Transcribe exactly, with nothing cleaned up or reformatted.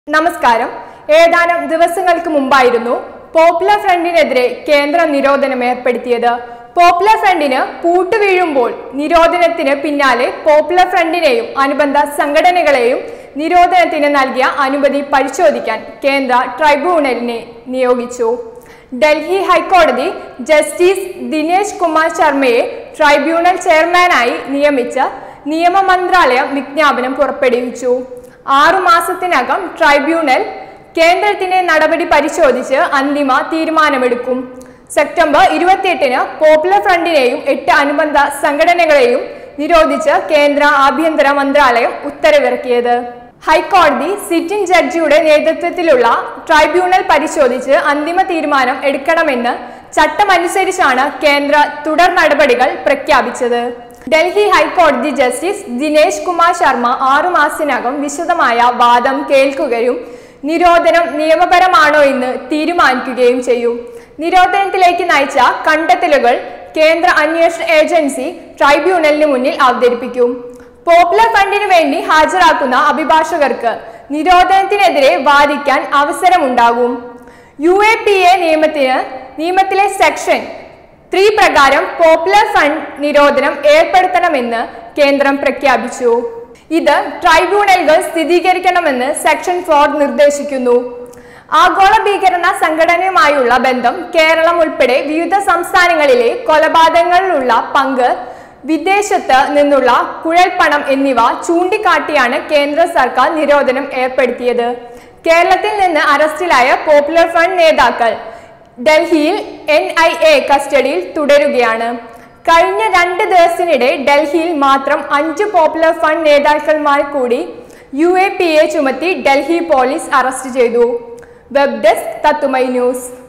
നമസ്കാരം. ഏതാനും ദിവസങ്ങൾക്ക് മുമ്പായിരുന്നു പോപ്പുലർ ഫ്രണ്ടിനെതിരെ കേന്ദ്ര നിരോധനം ഏർപ്പെടുത്തിയത്. പോപ്പുലർ ഫ്രണ്ടിന് പൂട്ടുവീഴുമ്പോൾ നിരോധനത്തിന് പിന്നാലെ പോപ്പുലർ ഫ്രണ്ടിനെയും അനുബന്ധ സംഘടനകളെയും നിരോധനത്തിന് നൽകിയ അനുമതി പരിശോധിക്കാൻ കേന്ദ്ര ട്രൈബ്യൂണലിനെ നിയോഗിച്ചു. ഡൽഹി ഹൈക്കോടതി ജസ്റ്റിസ് ദിനേശ് കുമാർ ശർമ്മയെ ട്രൈബ്യൂണൽ ചെയർമാനായി നിയമിച്ച് നിയമ മന്ത്രാലയം വിജ്ഞാപനം പുറപ്പെടുവിച്ചു. ആറു മാസത്തിനകം ട്രൈബ്യൂണൽ കേന്ദ്രത്തിന്റെ നടപടി പരിശോധിച്ച് അന്തിമ തീരുമാനമെടുക്കും. സെപ്റ്റംബർ ഇരുപത്തിയെട്ടിന് പോപ്പുലർ ഫ്രണ്ടിനെയും എട്ട് അനുബന്ധ സംഘടനകളെയും നിരോധിച്ച് കേന്ദ്ര ആഭ്യന്തര മന്ത്രാലയം ഉത്തരവിറക്കിയത്. ഹൈക്കോടതി സിറ്റിംഗ് ജഡ്ജിയുടെ നേതൃത്വത്തിലുള്ള ട്രൈബ്യൂണൽ പരിശോധിച്ച് അന്തിമ തീരുമാനം എടുക്കണമെന്ന് ചട്ടമനുസരിച്ചാണ് കേന്ദ്ര തുടർ നടപടികൾ പ്രഖ്യാപിച്ചത്. ഡൽഹി ഹൈക്കോടതി ജസ്റ്റിസ് ദിനേശ് കുമാർ ശർമ്മ ആറു മാസത്തിനകം വിശദമായ വാദം കേൾക്കുകയും നിരോധനം നിയമപരമാണോ എന്ന് തീരുമാനിക്കുകയും ചെയ്യും. നിരോധനത്തിലേക്ക് നയിച്ച കണ്ടെത്തലുകൾ കേന്ദ്ര അന്വേഷണ ഏജൻസി ട്രൈബ്യൂണലിന് മുന്നിൽ അവതരിപ്പിക്കും. പോപ്പുലർ ഫ്രണ്ടിനു വേണ്ടി ഹാജരാക്കുന്ന അഭിഭാഷകർക്ക് നിരോധനത്തിനെതിരെ വാദിക്കാൻ അവസരമുണ്ടാകും. യു എ പി എ നിയമത്തിന് നിയമത്തിലെ സെക്ഷൻ ത്രീ പ്രകാരം പോപ്പുലർ ഫ്രണ്ട് നിരോധനം ഏർപ്പെടുത്തണമെന്ന് കേന്ദ്രം പ്രഖ്യാപിച്ചു. ഇത് ട്രൈബ്യൂണലുകൾ സ്ഥിരീകരിക്കണമെന്ന് സെക്ഷൻ ഫോർ നിർദ്ദേശിക്കുന്നു. ആഗോള ഭീകരണ സംഘടനയുമായുള്ള ബന്ധം, കേരളം ഉൾപ്പെടെ വിവിധ സംസ്ഥാനങ്ങളിലെ കൊലപാതകങ്ങളിലുള്ള പങ്ക്, വിദേശത്ത് നിന്നുള്ള കുഴൽപ്പണം എന്നിവ ചൂണ്ടിക്കാട്ടിയാണ് കേന്ദ്ര സർക്കാർ നിരോധനം ഏർപ്പെടുത്തിയത്. കേരളത്തിൽ നിന്ന് അറസ്റ്റിലായ പോപ്പുലർ ഫ്രണ്ട് നേതാക്കൾ ഡൽഹിയിൽ എൻ ഐ എ കസ്റ്റഡിയിൽ തുടരുകയാണ്. കഴിഞ്ഞ രണ്ട് ദിവസത്തിനിടെ ഡൽഹിയിൽ മാത്രം അഞ്ച് പോപ്പുലർ ഫ്രണ്ട് നേതാക്കന്മാർ കൂടി യു എ പി എ ചുമത്തി ഡൽഹി പോലീസ് അറസ്റ്റ് ചെയ്തു. വെബ് ഡെസ്ക് തത്തുമൈ ന്യൂസ്.